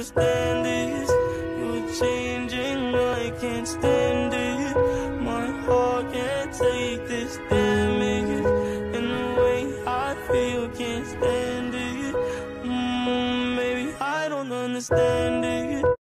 understand this. You're changing, I can't stand it. My heart can't take this damage, and the way I feel can't stand it. Maybe I don't understand it.